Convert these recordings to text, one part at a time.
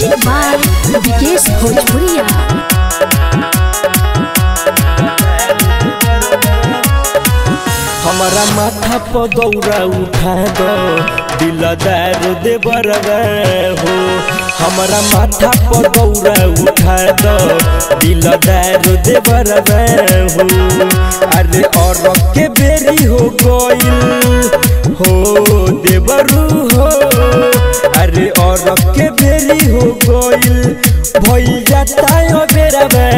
Music by Vikesh भोजपुरिया। हमारा माथा पर दौरा उठा दो दिलदार देवरवा हो। हमारा माथा पर दौरा उठा दो दिलदार देवरवा हो। अरे और के बेरी हो गइल हो देवरू हो। अरे और के बेरी हो गइल भैया तायो बेरवा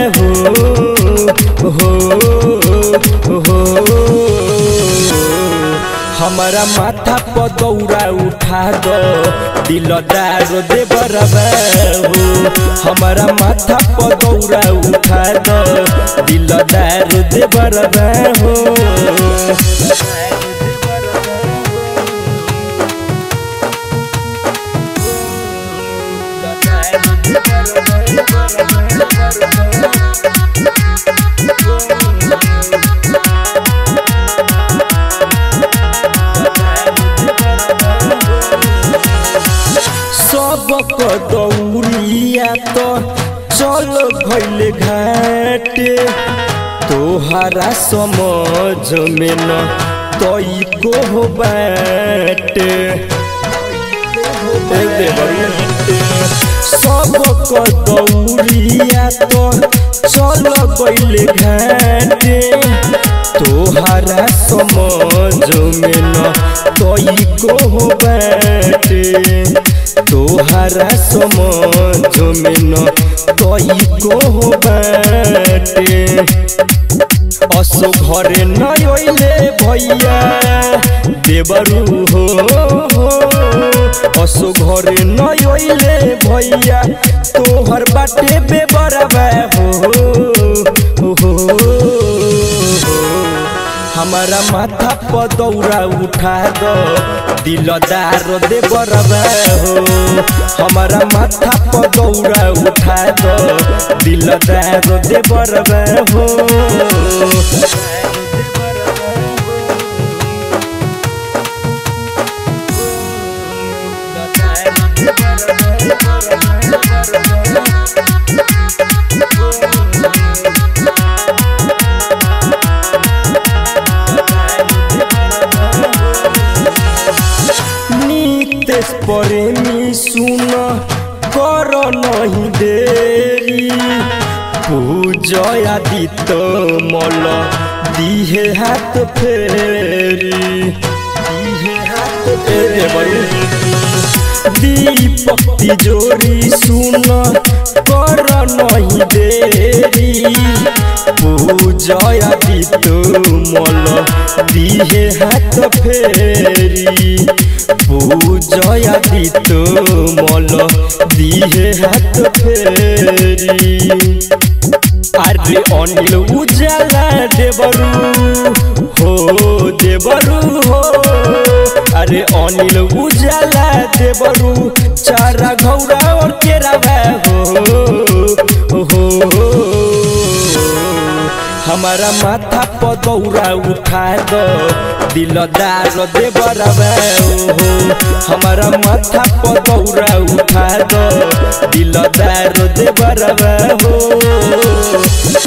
हो। हमारा माथा पर दौरा उठा दो दिलदार देवरवा हो। हमारा माथा पर दौरा उठा दो दिलदार देवरवा हो। सबक दौरिया तो चल भइल घाटे तोहरा समझ में न तई को बाटे। सबक दौरिया तो चल भइल घाटे तोहरा समझ में न तई को बाटे। तोहरा समझ में न तई को बाटे। असो घरे न अइले भैया देवरू हो। असो घरे न अइले भैया तोहर बाटे बेबरवा हो। हमारा माथा पर दौरा उठा दो दिलदार देवरवा हो। हमारा माथा पर दौरा उठा दो दिलदार देवरवा हो। प्रेमी सुन कर नहीं देरी पूजया दित मल दिहे हाथ फेरी। दीपक तिजोरी सुन कर नहीं देरी पूजया दित मल दिहे हाथ फेरी। पूजया दित मल दिहे हाथ फेरी। अरे अनिल उजाला देवरू हो। अरे अनिल उजाला देवरू चारा घौरा और केरावा हो। हमारा माथा पर दौरा उठा दो दिलदार देवरवा हो। हमारा माथा पर दौरा उठा दो दिलदार देवरवा हो।